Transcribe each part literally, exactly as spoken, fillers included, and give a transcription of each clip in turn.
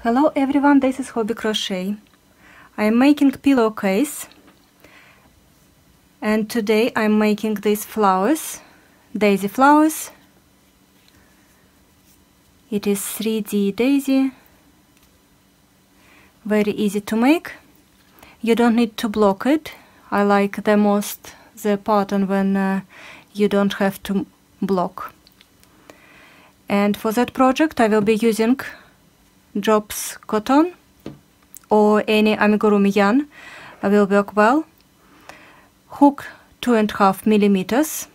Hello everyone, this is Hobbi Crochet. I'm making pillowcase, and today I'm making these flowers, daisy flowers. It is three D daisy, very easy to make. You don't need to block it. I like the most the pattern when uh, you don't have to block. And for that project I will be using drops cotton or any amigurumi yarn will work well. Hook two and a half millimeters.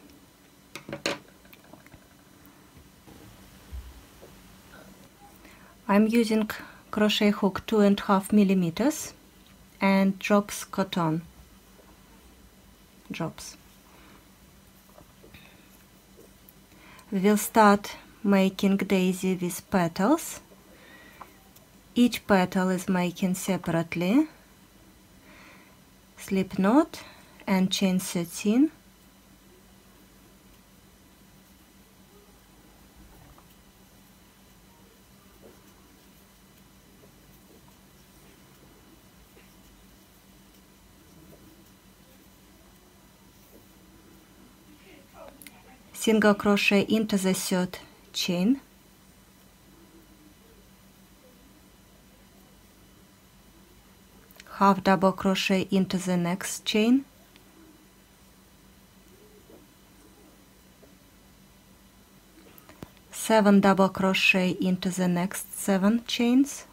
I'm using crochet hook two and a half millimeters and drops cotton. Drops. We will start making daisy with petals. Each petal is making separately slip knot and chain thirteen. Single crochet into the third chain. Half double crochet into the next chain. Seven double crochet into the next seven chains.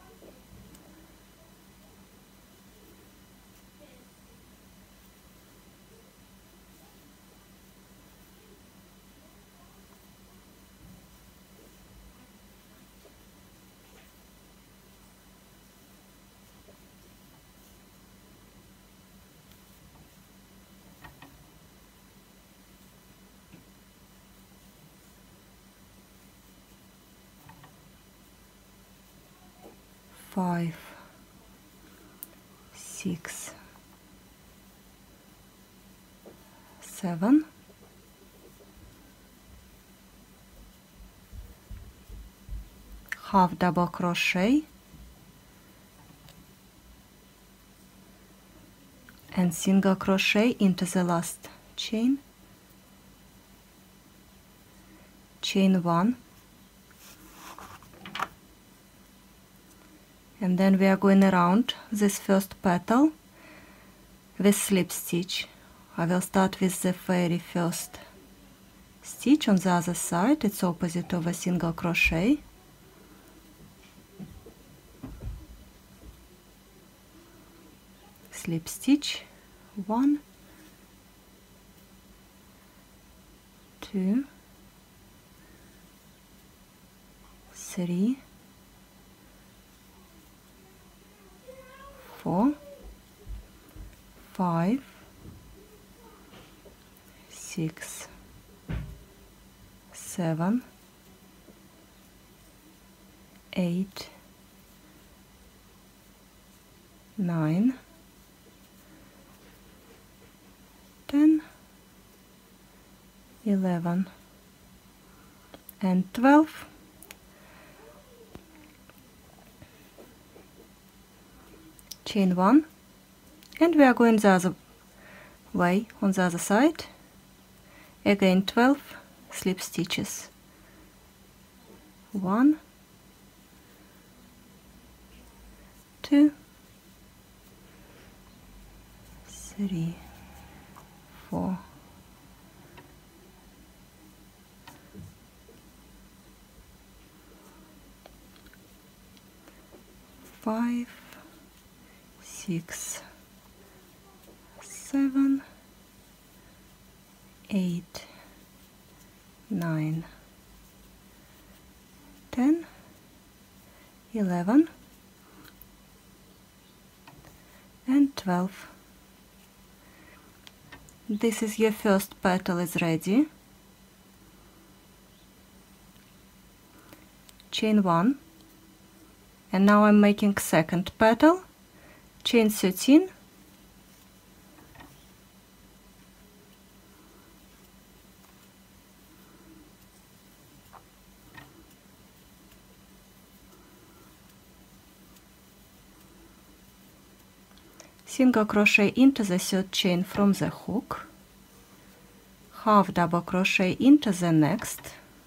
Five, six, seven, half double crochet and single crochet into the last chain, chain one. And then we are going around this first petal with slip stitch. I will start with the very first stitch on the other side. It's opposite of a single crochet. Slip stitch, one, two, three, four, five, six, seven, eight, nine, ten, eleven, and twelve. Chain one, and we are going the other way on the other side. Again twelve slip stitches. One, two, three, four, five, six, seven, eight, nine, ten, eleven, and twelve. This is your first petal is ready. Chain one, and now I'm making second petal. Chain thirteen, single crochet into the third chain from the hook, half double crochet into the next.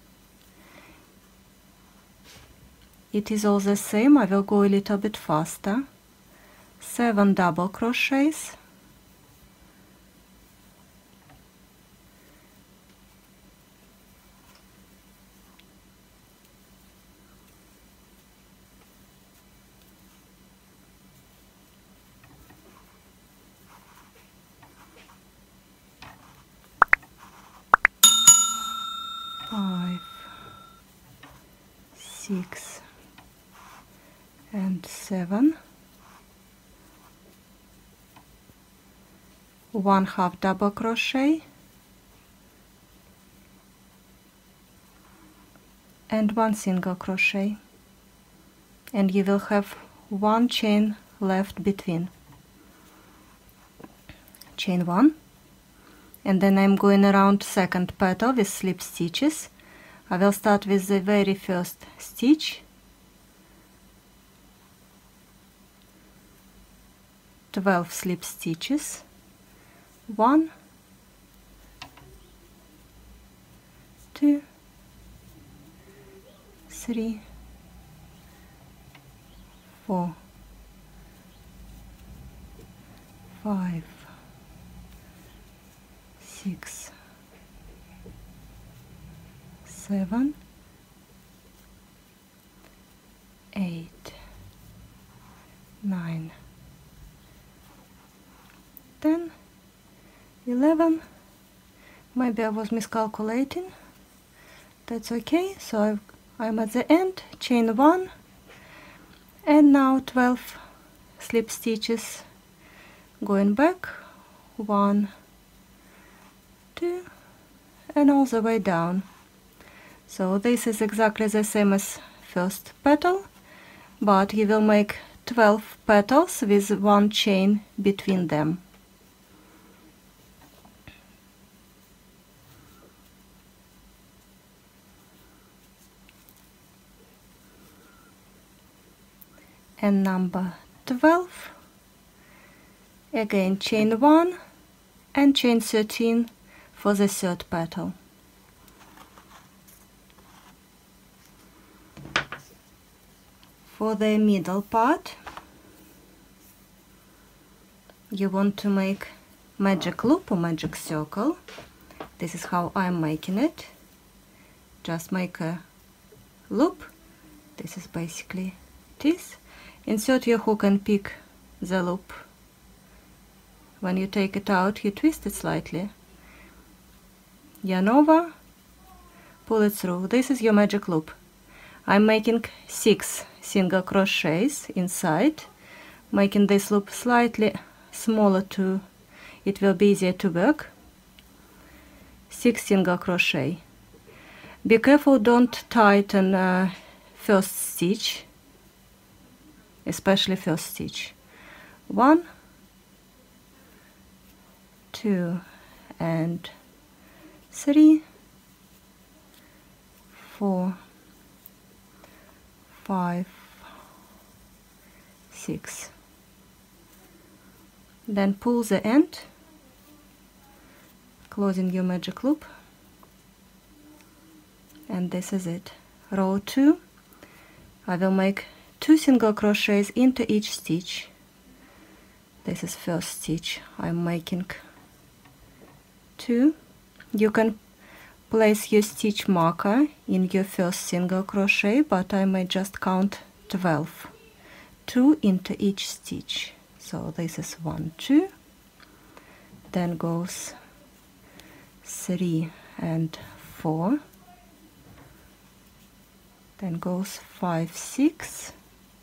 It is all the same, I will go a little bit faster. Seven double crochets, five, six, and seven, one half double crochet and one single crochet, and you will have one chain left between. Chain one, and then I'm going around second petal with slip stitches. I will start with the very first stitch, twelve slip stitches, one, two, three, four, five, six, seven, eight, nine, ten, eleven. Maybe I was miscalculating. That's okay. So I've, I'm at the end, chain one, and now twelve slip stitches, going back, one, two, and all the way down. So this is exactly the same as first petal, but you will make twelve petals with one chain between them. And number twelve, again chain one and chain thirteen for the third petal. For the middle part, you want to make magic loop or magic circle. This is how I'm making it. Just make a loop. This is basically this. Insert your hook and pick the loop. When you take it out, you twist it slightly. Yarn over, pull it through. This is your magic loop. I'm making six single crochets inside, making this loop slightly smaller to it will be easier to work. Six single crochet. Be careful, don't tighten uh, first stitch, especially first stitch. One, two, and three, four, five, six. Then pull the end, closing your magic loop, and this is it. Row two. I will make two single crochets into each stitch. This is first stitch. I'm making two. You can place your stitch marker in your first single crochet, but I may just count twelve. Two into each stitch. So this is one, two, then goes three and four, then goes five, six,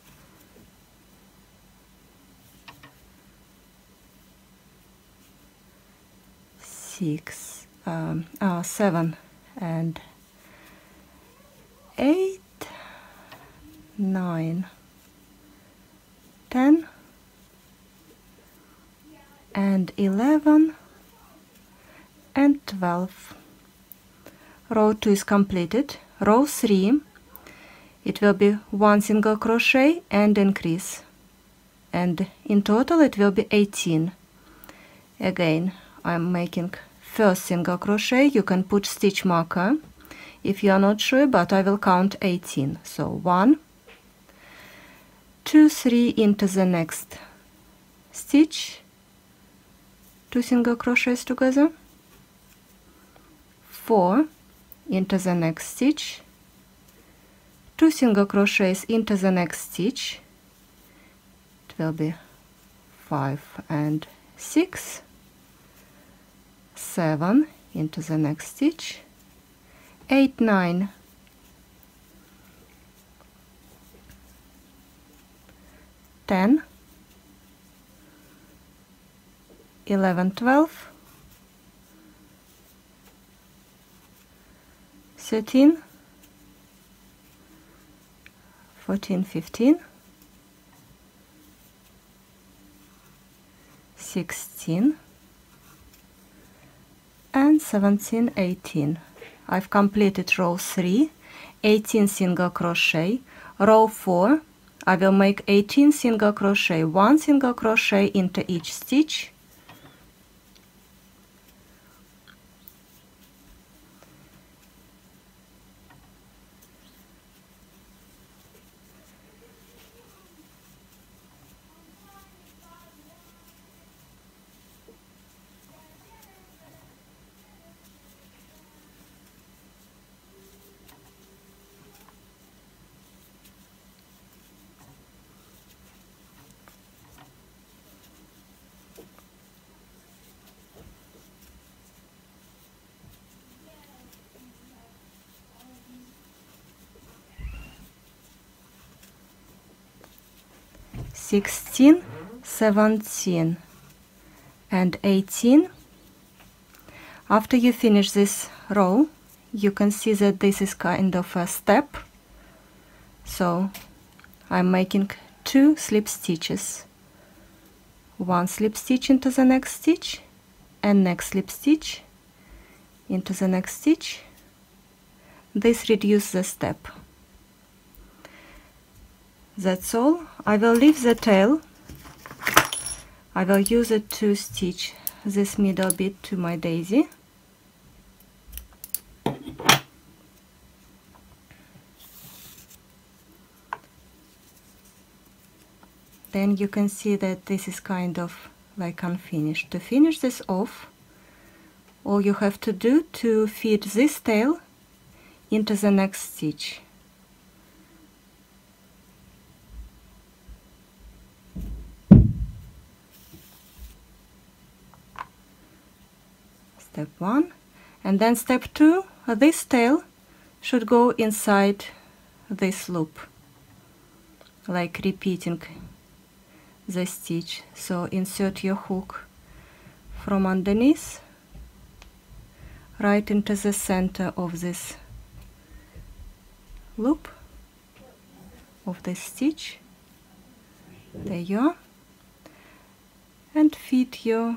six, um, uh, seven and eight, nine, ten, and eleven and twelve. Row two is completed. Row three, it will be one single crochet and increase. and in total it will be eighteen. Again, I'm making first single crochet. You can put stitch marker if you are not sure, but I will count eighteen. So one, two, three into the next stitch, two single crochets together, four into the next stitch, two single crochets into the next stitch, it will be five and six, seven into the next stitch, eight, nine, ten, eleven, twelve, thirteen, fourteen, fifteen, sixteen, and seventeen, eighteen. I've completed row three, eighteen single crochet. Row four, I will make eighteen single crochet, one single crochet into each stitch, sixteen, seventeen, and eighteen. After you finish this row, you can see that this is kind of a step. So I'm making two slip stitches, one slip stitch into the next stitch, and next slip stitch into the next stitch. This reduces the step. That's all. I will leave the tail. I will use it to stitch this middle bit to my daisy. Then you can see that this is kind of like unfinished. To finish this off, all you have to do to fit this tail into the next stitch. Step one, and then step two, this tail should go inside this loop, like repeating the stitch. So insert your hook from underneath right into the center of this loop of this stitch. There you are, and fit your,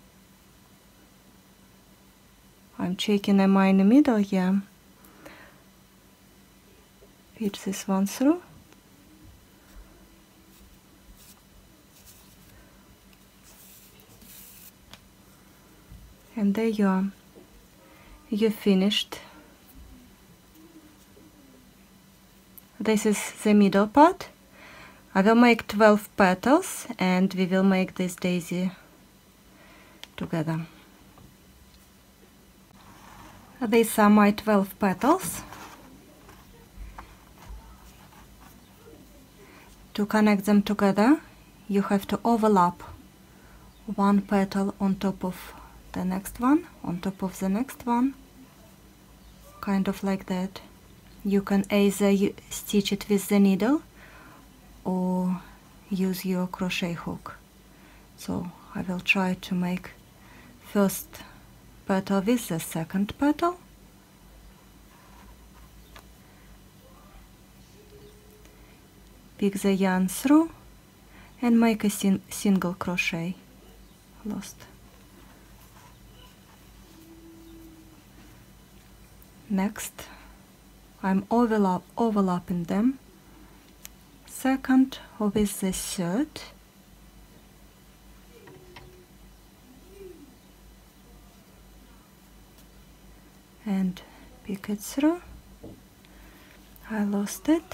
I'm checking, am I in the middle? Yeah. Fit this one through. And there you are. You finished. This is the middle part. I will make twelve petals and we will make this daisy together. These are my twelve petals. To connect them together, you have to overlap one petal on top of the next one, on top of the next one, kind of like that. You can either stitch it with the needle or use your crochet hook. So I will try to make first petal with the second petal, pick the yarn through and make a sin single crochet. Lost. Next, I'm overlap overlapping them, second with the third, and pick it through. I lost it.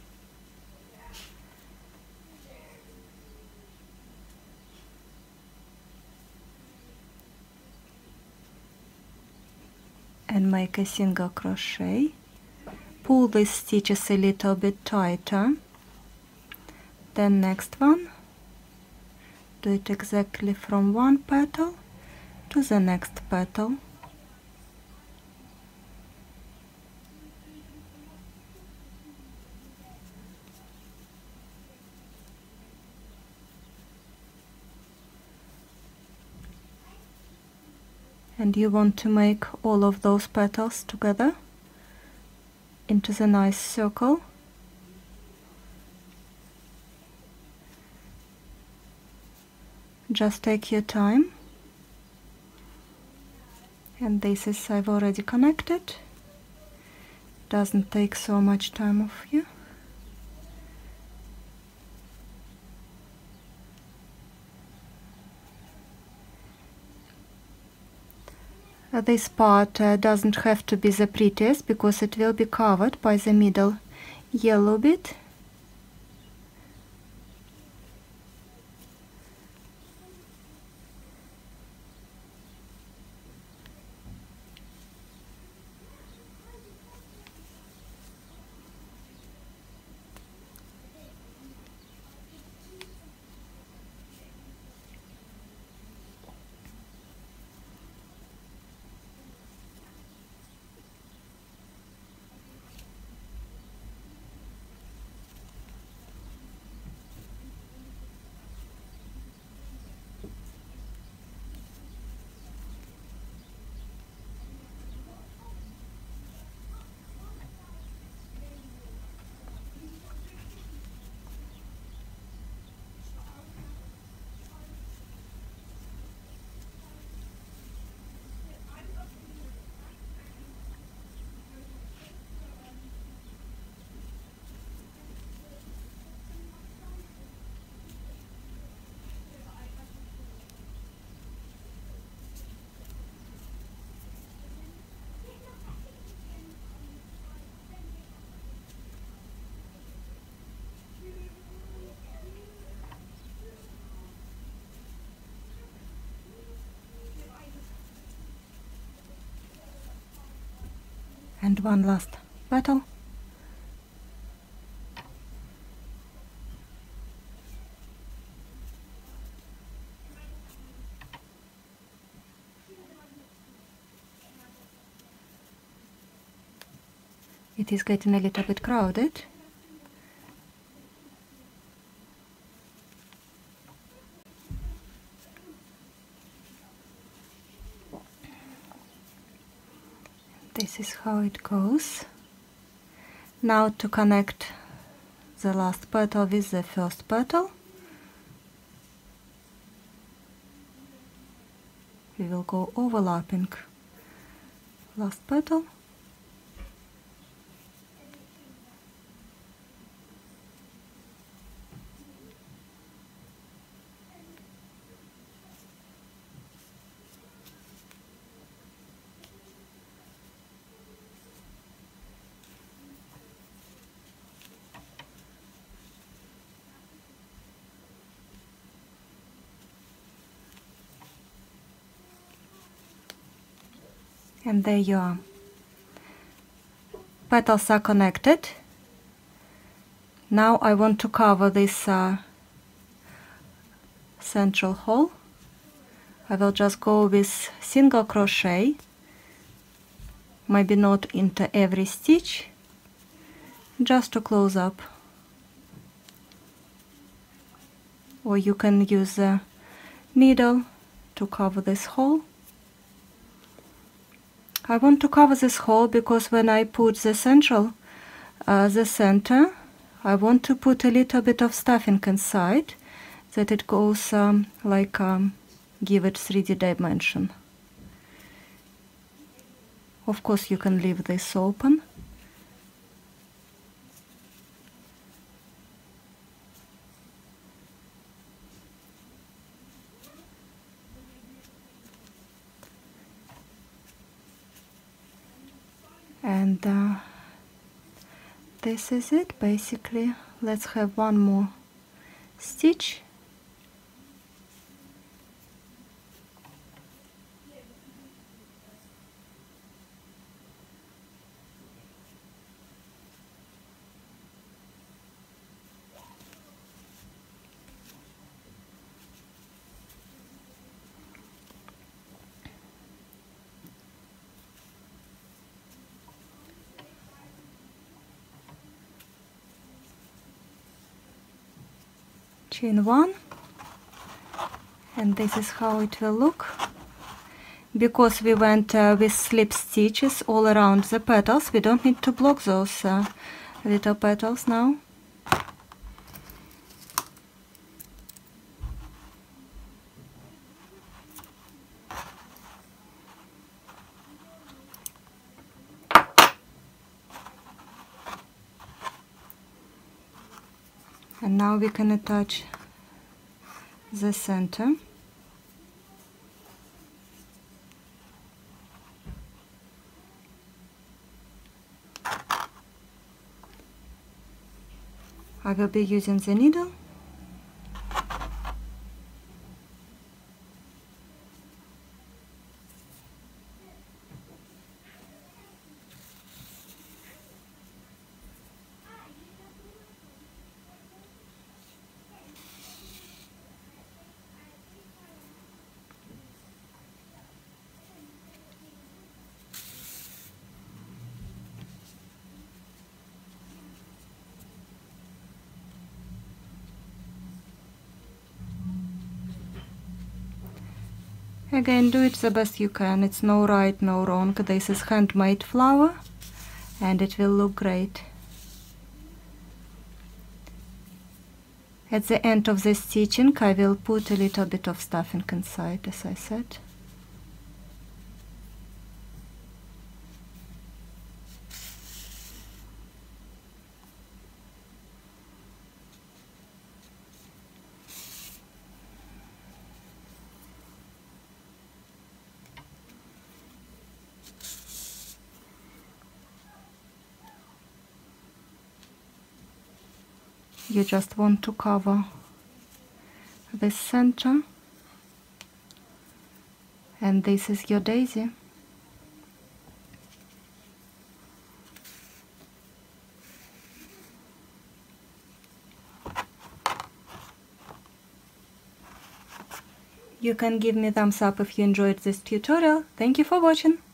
And make a single crochet. Pull these stitches a little bit tighter. Then next one. Do it exactly from one petal to the next petal. And you want to make all of those petals together into the nice circle. Just take your time. And this is, I've already connected. Doesn't take so much time of you. Uh, this part uh, doesn't have to be the prettiest because it will be covered by the middle yellow bit. And one last petal. It is getting a little bit crowded. This is how it goes. Now to connect the last petal with the first petal, we will go overlapping last petal, and there you are. Petals are connected. Now I want to cover this uh, central hole. I will just go with single crochet, maybe not into every stitch, just to close up. Or you can use a needle to cover this hole. I want to cover this hole because when I put the central, uh, the center, I want to put a little bit of stuffing inside, that it goes um, like um, give it three D dimension. Of course, you can leave this open. And uh, this is it basically. Let's have one more stitch. Chain one, and this is how it will look. Because we went uh, with slip stitches all around the petals, we don't need to block those uh, little petals now. And now we can attach the center. I will be using the needle. Again, do it the best you can. It's no right, no wrong. This is handmade flower and it will look great. At the end of the stitching, I will put a little bit of stuffing inside, as I said. You just want to cover this center, and this is your daisy. You can give me a thumbs up if you enjoyed this tutorial. Thank you for watching.